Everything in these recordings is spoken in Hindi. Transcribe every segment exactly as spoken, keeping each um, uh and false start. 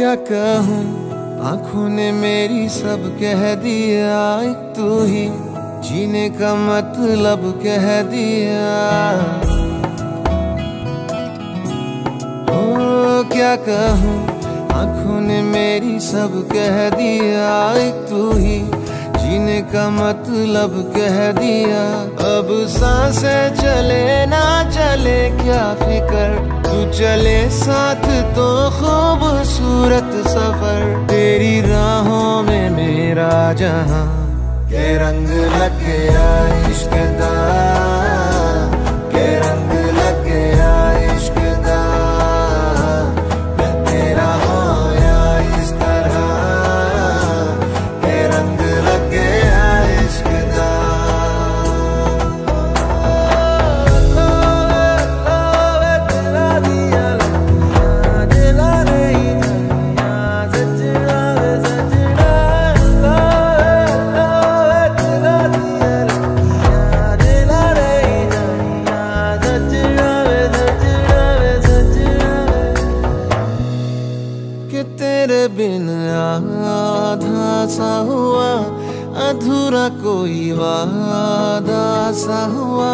क्या कहूँ, आंखों ने मेरी सब कह दिया, एक तू ही जीने का मतलब कह दिया। ओ क्या कहूँ, आंखों ने मेरी सब कह दिया, एक तू ही जीने का मतलब कह दिया। अब सांसें चले ना चले क्या फिकर, तू चले साथ तो खूबसूरत सफर। तेरी राहों में मेरा जहां के रंग लग गया इश्क दा, के रंग लग गया इश्क दा। मैं तेरा होया इस तरह, के रंग लग गया इश्क दा। कि तेरे बिन आधा सा हुआ, अधूरा कोई वादा सा हुआ।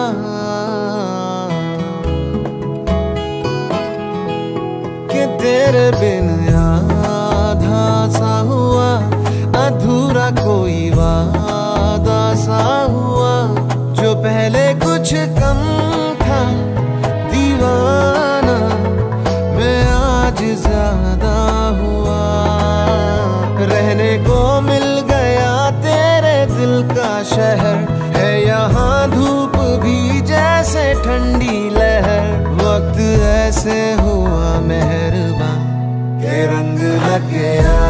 कि तेरे बिन आधा सा हुआ, अधूरा कोई वादा सा हुआ। जो पहले कुछ कम था दीवाना, मैं आज ज्यादा हुआ। रहने को मिल गया तेरे दिल का शहर, है यहाँ धूप भी जैसे ठंडी लहर। वक्त ऐसे हुआ मेहरबान, के रंग लग गया